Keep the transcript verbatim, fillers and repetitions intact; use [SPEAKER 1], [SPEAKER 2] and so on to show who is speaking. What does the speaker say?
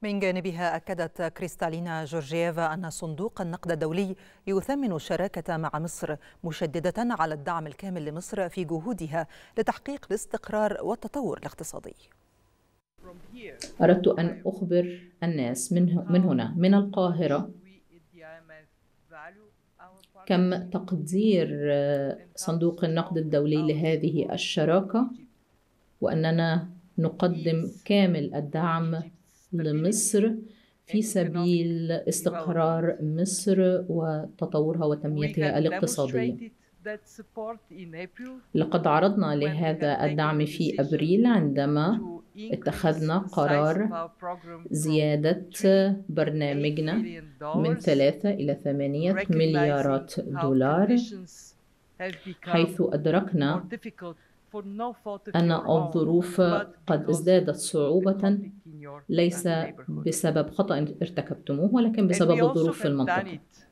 [SPEAKER 1] من جانبها أكدت كريستالينا جورجييفا أن صندوق النقد الدولي يثمن الشراكة مع مصر، مشددة على الدعم الكامل لمصر في جهودها لتحقيق الاستقرار والتطور الاقتصادي.
[SPEAKER 2] أردت أن أخبر الناس من من هنا من القاهرة كم تقدير صندوق النقد الدولي لهذه الشراكة، وأننا نقدم كامل الدعم لمصر في سبيل استقرار مصر وتطورها وتنميتها الاقتصادية. لقد عرضنا لهذا الدعم في أبريل عندما اتخذنا قرار زيادة برنامجنا من ثلاثة إلى ثمانية مليارات دولار، حيث أدركنا أن الظروف قد ازدادت صعوبة ليس بسبب خطأ ارتكبتموه ولكن بسبب الظروف في المنطقة.